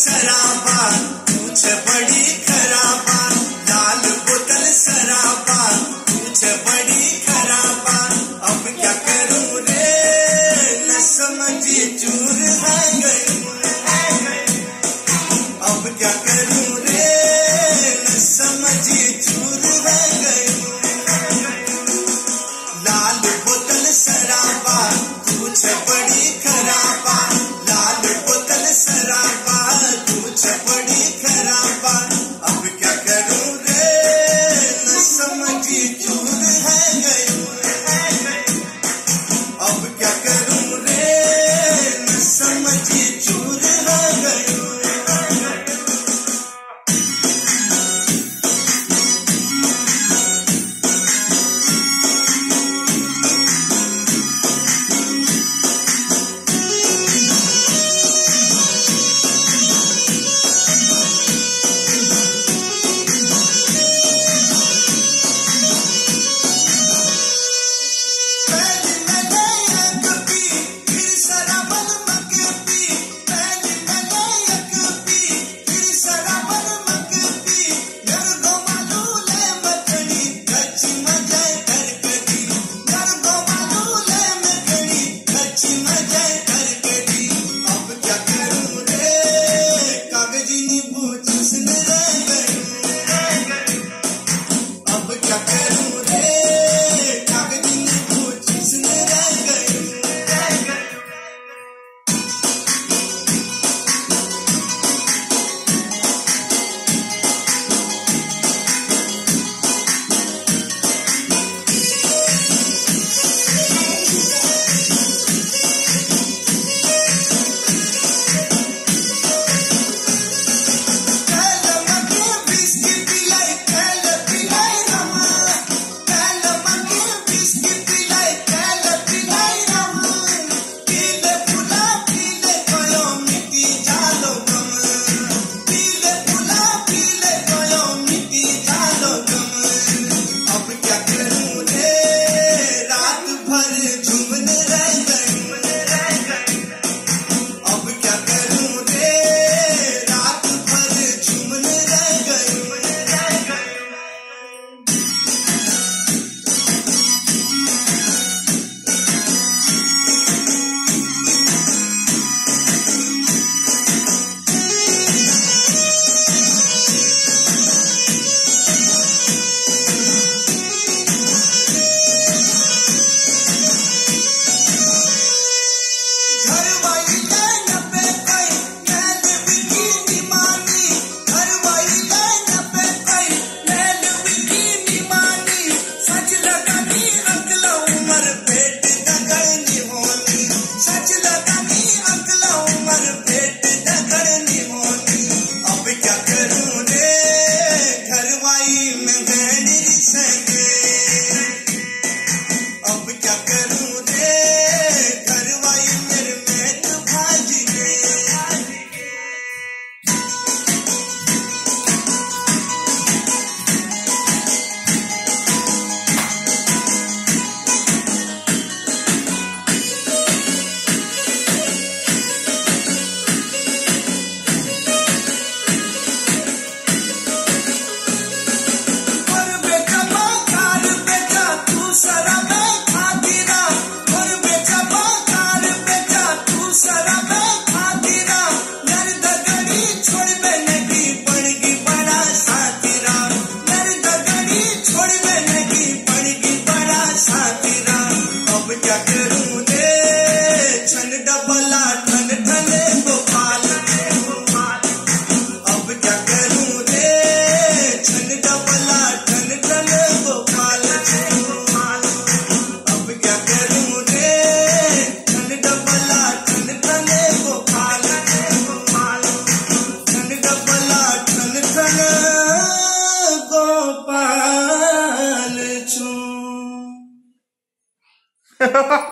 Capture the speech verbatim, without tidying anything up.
सराबा पूछ बड़ी खराबा, लाल बोतल सराबा पूछ बड़ी खराबा। अब क्या करूं रे न समझी चूर है गई, अब क्या करूं रे न समझी चूर है गई। लाल बोतल सराबा पूछ बड़ी खराबा, लाल बोतल सराबा पूछ बड़ी खराबा। अब क्या करूं रे न समझी चूर है गई, अब क्या करूं रे न समझी चूर है गई। गोपाल छू